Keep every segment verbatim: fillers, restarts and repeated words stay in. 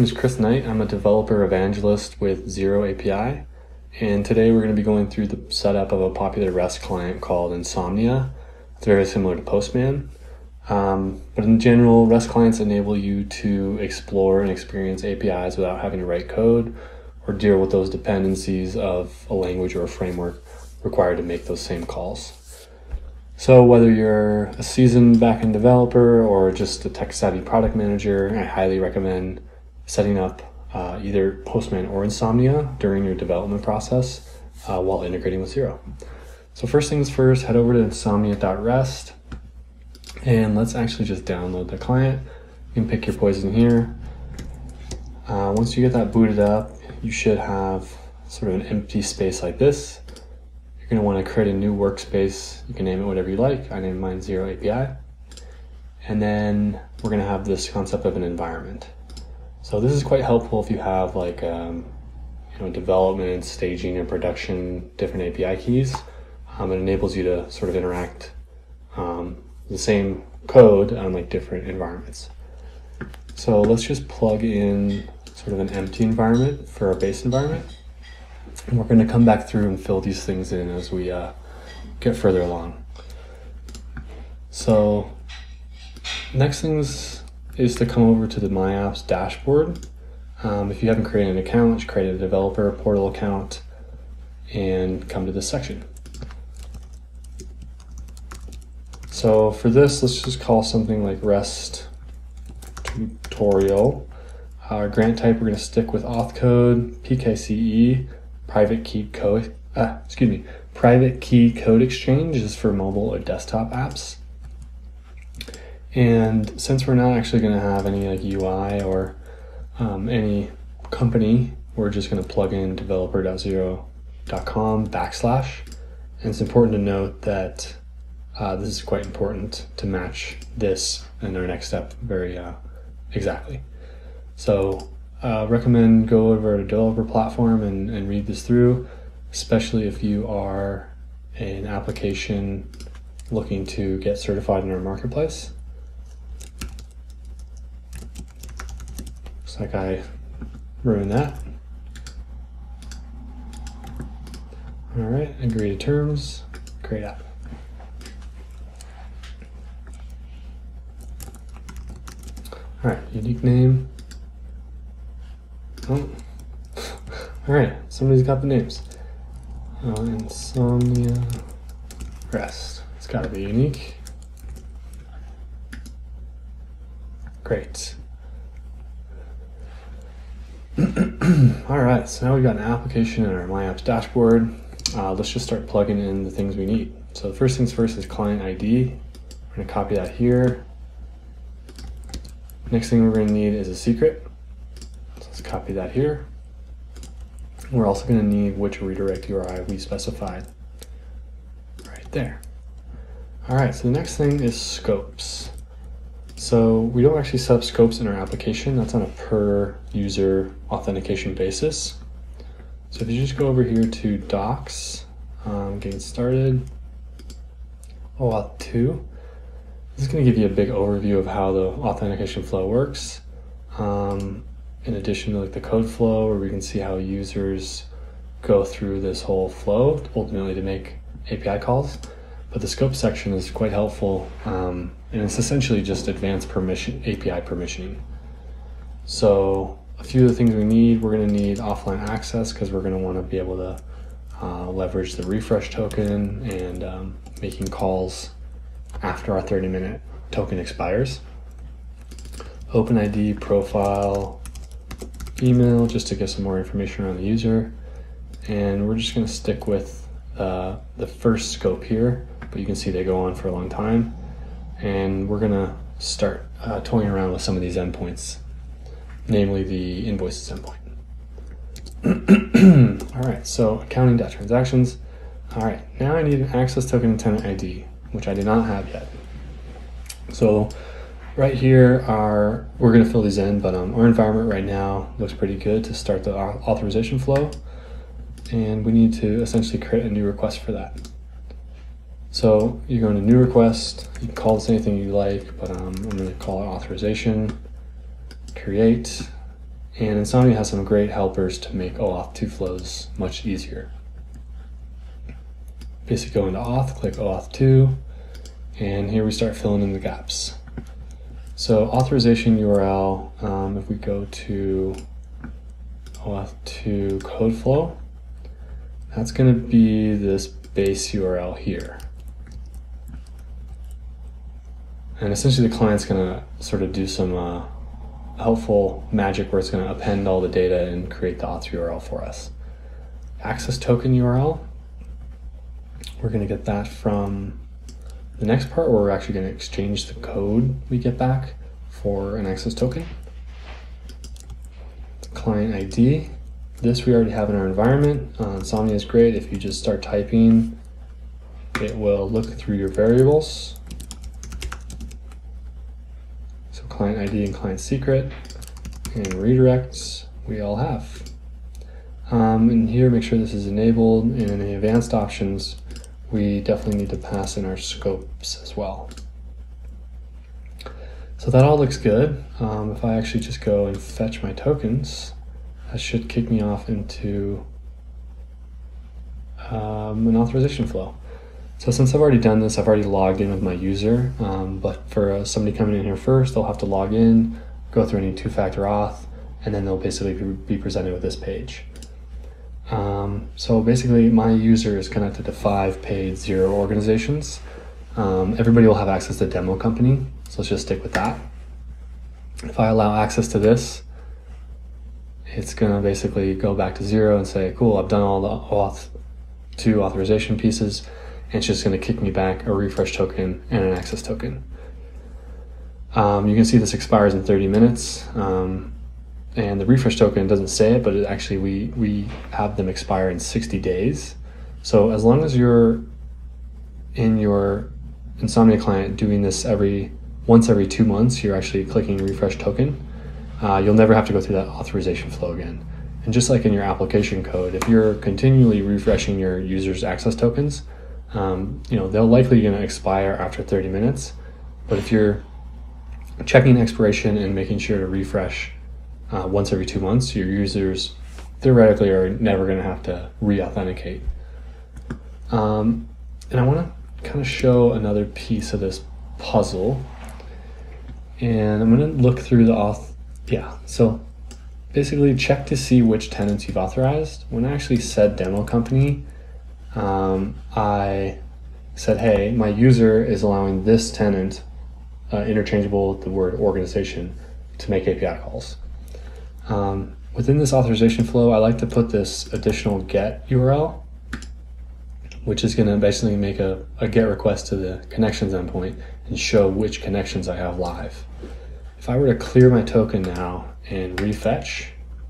name is Chris Knight. I'm a developer evangelist with XeroAPI, and today we're going to be going through the setup of a popular REST client called Insomnia. It's very similar to Postman, um, but in general, REST clients enable you to explore and experience A P Is without having to write code or deal with those dependencies of a language or a framework required to make those same calls. So whether you're a seasoned backend developer or just a tech-savvy product manager, I highly recommend setting up uh, either Postman or Insomnia during your development process uh, while integrating with Xero. So first things first, head over to insomnia dot rest and let's actually just download the client. You can pick your poison here. Uh, once you get that booted up, you should have sort of an empty space like this. You're going to want to create a new workspace. You can name it whatever you like. I named mine XeroAPI. And then we're going to have this concept of an environment. So this is quite helpful if you have like um, you know, development, staging, and production, different A P I keys. Um, it enables you to sort of interact um, the same code on like different environments. So let's just plug in sort of an empty environment for our base environment. And we're going to come back through and fill these things in as we uh, get further along. So next things is to come over to the My Apps dashboard. Um, if you haven't created an account, just create a developer portal account and come to this section. So for this, let's just call something like REST tutorial. Our grant type, we're going to stick with auth code, P K C E. Private key code, uh, excuse me, private key code exchange is for mobile or desktop apps. And since we're not actually going to have any like U I or um, any company, we're just going to plug in developer dot xero dot com backslash. And it's important to note that uh, this is quite important to match this in our next step very uh, exactly. So Uh, recommend go over to a developer platform and, and read this through, especially if you are an application looking to get certified in our marketplace. Looks like I ruined that. All right, agree to terms, create app. All right, unique name. Oh. All right, somebody's got the names. Uh, Insomnia REST. It's got to be unique. Great. All right, so now we've got an application in our My Apps dashboard. Uh, let's just start plugging in the things we need. So the first things first is client I D. We're going to copy that here. Next thing we're going to need is a secret. Let's copy that here. We're also going to need which redirect U R I we specified right there. All right, so the next thing is scopes. So we don't actually set up scopes in our application. That's on a per user authentication basis. So if you just go over here to docs, um, getting started, OAuth two, this is going to give you a big overview of how the authentication flow works. Um, in addition to like the code flow, where we can see how users go through this whole flow ultimately to make A P I calls. But the scope section is quite helpful, um, and it's essentially just advanced permission A P I permissioning. So a few of the things we need, we're going to need offline access because we're going to want to be able to uh, leverage the refresh token and um, making calls after our thirty minute token expires. OpenID, profile, email, just to get some more information around the user. And we're just going to stick with uh, the first scope here, but you can see they go on for a long time. And we're going to start uh, toying around with some of these endpoints, namely the invoices endpoint. All right, so accounting dot transactions. All right, now I need an access token and tenant I D, which I did not have yet. So right here are, we're going to fill these in, but um, our environment right now looks pretty good to start the authorization flow. And we need to essentially create a new request for that. So you go into new request, you can call this anything you like, but um, I'm going to call it authorization, create, And Insomnia has some great helpers to make OAuth two flows much easier. Basically go into auth, click OAuth two, and here we start filling in the gaps. So authorization U R L, um, if we go to OAuth two code flow, that's going to be this base U R L here. And essentially the client's going to sort of do some uh, helpful magic where it's going to append all the data and create the auth U R L for us. Access token U R L, we're going to get that from the next part where we're actually going to exchange the code we get back for an access token. Client I D, this we already have in our environment. Uh, Insomnia is great. If you just start typing, it will look through your variables. So client I D and client secret and redirects we all have. Um, and here, make sure this is enabled, and in the advanced options, we definitely need to pass in our scopes as well. So that all looks good. Um, if I actually just go and fetch my tokens, that should kick me off into um, an authorization flow. So since I've already done this, I've already logged in with my user, um, but for uh, somebody coming in here first, they'll have to log in, go through any two-factor auth, and then they'll basically be presented with this page. Um, so basically my user is connected to five paid Xero organizations. Um, everybody will have access to demo company, so let's just stick with that. If I allow access to this, it's gonna basically go back to Xero and say, cool, I've done all the auth two authorization pieces, and it's just gonna kick me back a refresh token and an access token. Um, you can see this expires in thirty minutes. Um, And the refresh token doesn't say it, but it actually we, we have them expire in sixty days. So as long as you're in your Insomnia client doing this every once every two months, you're actually clicking refresh token, uh, you'll never have to go through that authorization flow again. And just like in your application code, if you're continually refreshing your users' access tokens, um, you know, they're likely going to expire after thirty minutes. But if you're checking expiration and making sure to refresh Uh, once every two months, your users theoretically are never going to have to re-authenticate. Um, and I want to kind of show another piece of this puzzle. And I'm going to look through the auth. Yeah, so basically check to see which tenants you've authorized. When I actually said demo company, um, I said, hey, my user is allowing this tenant, uh, interchangeable with the word organization, to make A P I calls. Um, within this authorization flow, I like to put this additional get U R L, which is going to basically make a, a get request to the connections endpoint and show which connections I have live. If I were to clear my token now and refetch,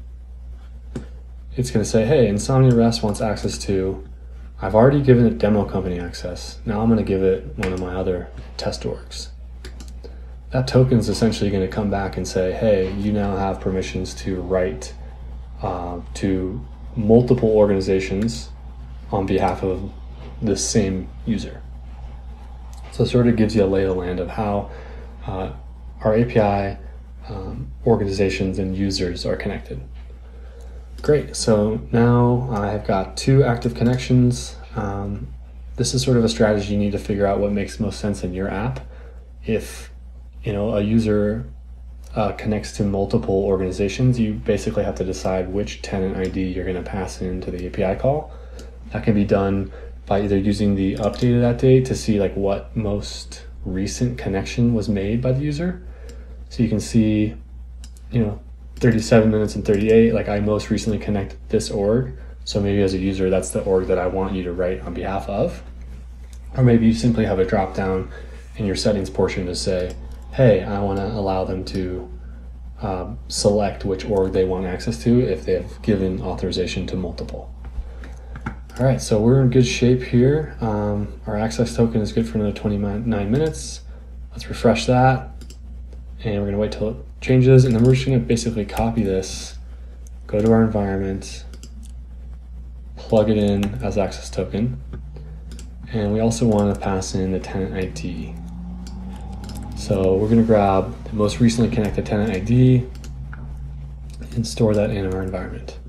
it's going to say, hey, Insomnia REST wants access to, I've already given it demo company access. Now I'm going to give it one of my other test orgs. That token is essentially going to come back and say, hey, you now have permissions to write uh, to multiple organizations on behalf of the same user. So it sort of gives you a lay of the land of how uh, our A P I um, organizations and users are connected. Great, so now I've got two active connections. Um, this is sort of a strategy you need to figure out what makes most sense in your app. If you know, a user uh, connects to multiple organizations, you basically have to decide which tenant I D you're going to pass into the A P I call. That can be done by either using the updated at date to see like what most recent connection was made by the user. So you can see, you know, thirty-seven minutes and thirty-eight, like I most recently connected this org. So maybe as a user, that's the org that I want you to write on behalf of. Or maybe you simply have a drop down in your settings portion to say, hey, I want to allow them to um, select which org they want access to if they have given authorization to multiple. All right, so we're in good shape here. Um, our access token is good for another twenty-nine minutes. Let's refresh that. And we're going to wait till it changes. And then we're just going to basically copy this, go to our environment, plug it in as access token. And we also want to pass in the tenant I D. So we're going to grab the most recently connected tenant I D, and store that in our environment.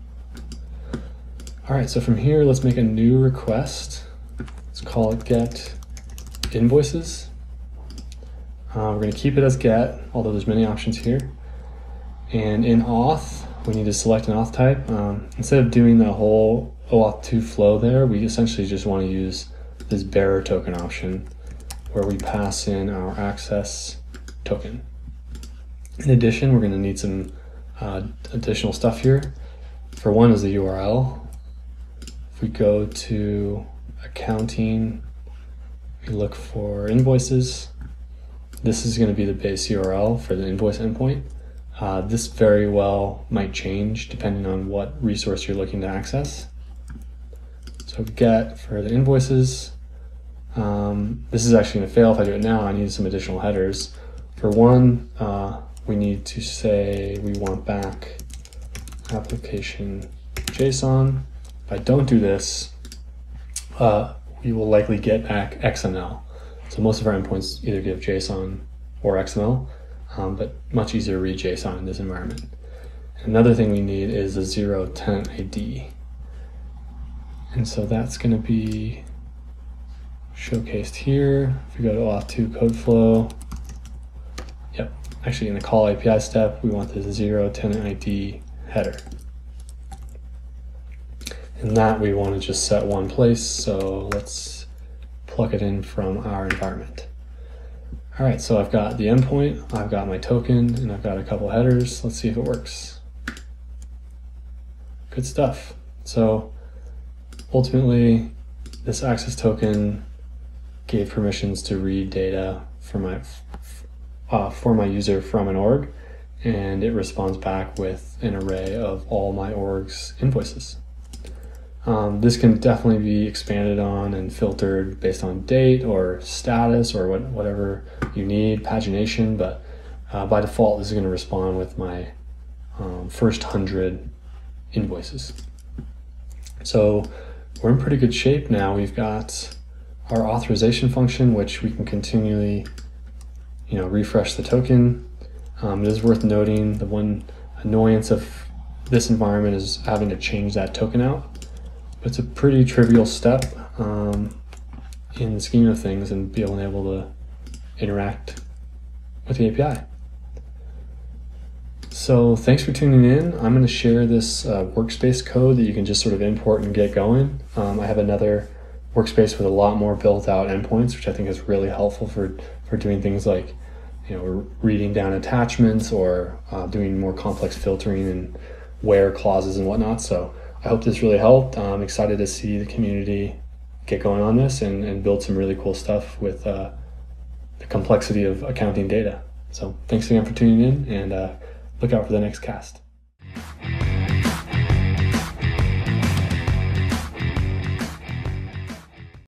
All right, so from here, let's make a new request. Let's call it get invoices. Uh, we're going to keep it as get, although there's many options here. And in auth, we need to select an auth type. Um, instead of doing the whole O auth two flow there, we essentially just want to use this bearer token option where we pass in our access token. In addition, we're going to need some uh, additional stuff here. For one is the U R L. If we go to accounting, we look for invoices. This is going to be the base U R L for the invoice endpoint. Uh, this very well might change depending on what resource you're looking to access. So get for the invoices. Um, this is actually going to fail if I do it now. I need some additional headers. For one, uh, we need to say we want back application JSON. If I don't do this, uh, we will likely get back X M L. So most of our endpoints either give JSON or X M L, um, but much easier to read JSON in this environment. Another thing we need is a Xero tenant I D. And so that's going to be showcased here. If we go to auth two code flow, yep, actually in the call A P I step, we want the Xero tenant I D header. And that we want to just set one place, so let's plug it in from our environment. All right, so I've got the endpoint, I've got my token, and I've got a couple headers. Let's see if it works. Good stuff. So ultimately, this access token gave permissions to read data for my uh, for my user from an org, and it responds back with an array of all my org's invoices. Um, this can definitely be expanded on and filtered based on date or status or what, whatever you need, pagination, but uh, by default, this is going to respond with my um, first hundred invoices. So we're in pretty good shape now. We've got our authorization function, which we can continually, you know, refresh the token. Um, it is worth noting the one annoyance of this environment is having to change that token out. It's a pretty trivial step um, in the scheme of things and being able to interact with the A P I. So thanks for tuning in. I'm going to share this uh, Workspace code that you can just sort of import and get going. Um, I have another Workspace with a lot more built out endpoints, which I think is really helpful for, for doing things like, you know, reading down attachments or uh, doing more complex filtering and where clauses and whatnot. So I hope this really helped. I'm excited to see the community get going on this and, and build some really cool stuff with uh, the complexity of accounting data. So thanks again for tuning in, and uh, look out for the next cast.